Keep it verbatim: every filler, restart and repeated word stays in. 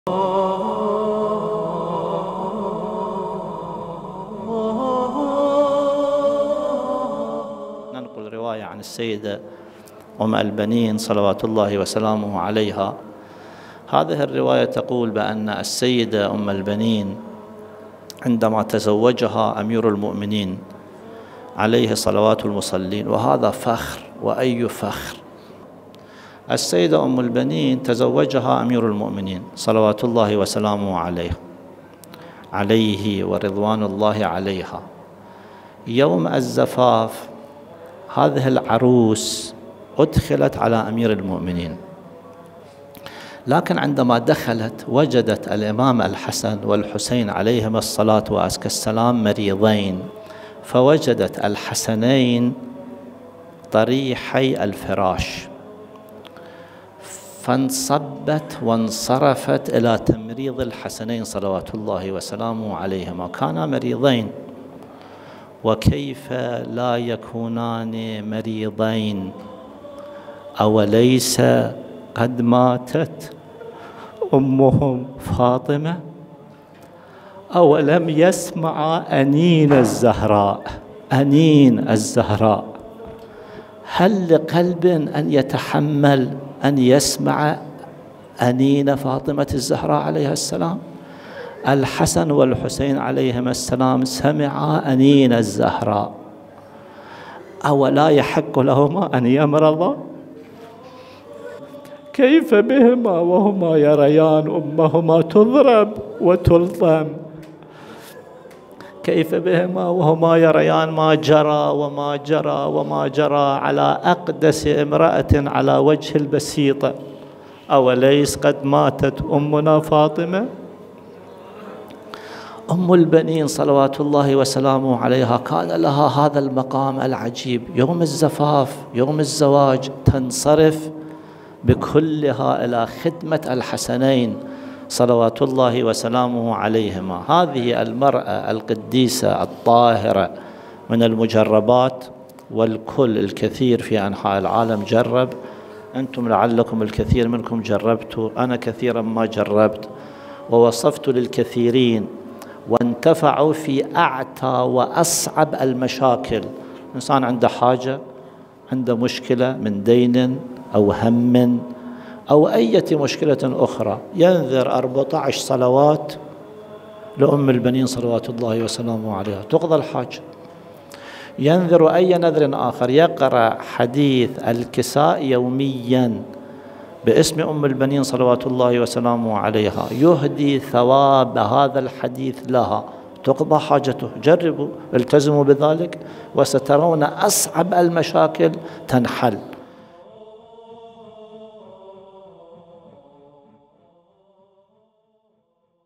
ننقل رواية عن السيدة أم البنين صلوات الله وسلامه عليها. هذه الرواية تقول بأن السيدة أم البنين عندما تزوجها أمير المؤمنين عليه صلوات المصلين، وهذا فخر وأي فخر، السيدة أم البنين تزوجها أمير المؤمنين صلوات الله وسلامه عليه عليه ورضوان الله عليها. يوم الزفاف هذه العروس أدخلت على أمير المؤمنين، لكن عندما دخلت وجدت الإمام الحسن والحسين عليهما الصلاة وأزكى السلام مريضين، فوجدت الحسنين طريحي الفراش، فانصبت وانصرفت إلى تمريض الحسنين صلوات الله وسلامه عليهما. كانا مريضين، وكيف لا يكونان مريضين؟ أوليس قد ماتت أمهم فاطمة؟ أولم يسمع أنين الزهراء أنين الزهراء؟ هل لقلب أن يتحمل أن يسمع أنين فاطمة الزهراء عليها السلام؟ الحسن والحسين عليهما السلام سمعا أنين الزهراء، أولا يحق لهما أن يمرضا؟ كيف بهما وهما يريان أمهما تضرب وتلطم؟ كيف بهما وهما يريان ما جرى وما جرى وما جرى على أقدس امرأة على وجه البسيطة؟ أوليس قد ماتت أمنا فاطمة؟ أم البنين صلوات الله وسلامه عليها كان لها هذا المقام العجيب. يوم الزفاف يوم الزواج تنصرف بكلها إلى خدمة الحسنين صلوات الله وسلامه عليهما. هذه المرأة القديسة الطاهرة من المجربات، والكل الكثير في أنحاء العالم جرب. أنتم لعلكم الكثير منكم جربتوا، أنا كثيرا ما جربت، ووصفت للكثيرين وانتفعوا في أعتى وأصعب المشاكل. الإنسان عنده حاجة، عنده مشكلة من دين أو هم أو أي مشكلة أخرى، ينذر أربعة عشر صلوات لأم البنين صلوات الله وسلامه عليها تقضى الحاجة. ينذر أي نذر آخر، يقرأ حديث الكساء يوميا باسم أم البنين صلوات الله وسلامه عليها، يهدي ثواب هذا الحديث لها، تقضى حاجته. جربوا، التزموا بذلك وسترون أصعب المشاكل تنحل.